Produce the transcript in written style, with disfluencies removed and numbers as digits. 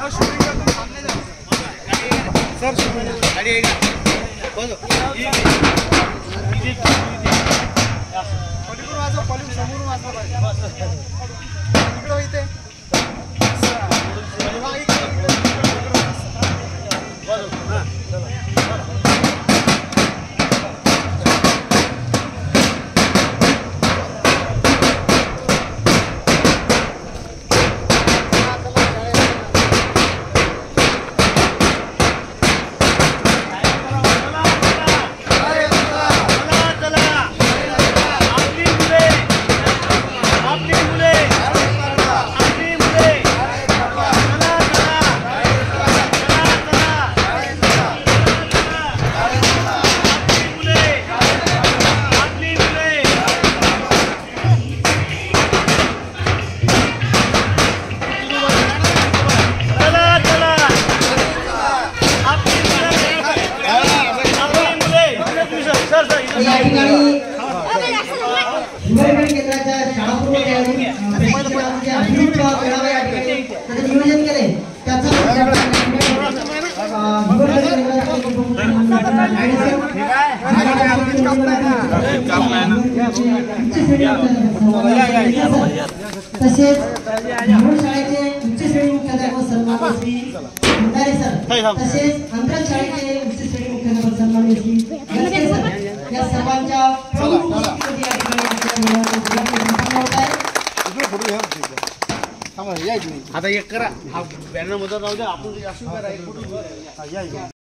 तसेच शाळेचे उच्च श्रेणी मुख्याध्यापक सन्माननीय श्री भंडारे सर तसेच अंतर शाळेचे उच्च श्रेणी मुख्याध्यापक सन्माननीय श्री गणके सर या सर्वांच्या प्रमुख उपस्थितीमध्ये या ठिकाणी आता एक करा हा बॅनर मध्ये राहू द्या आपण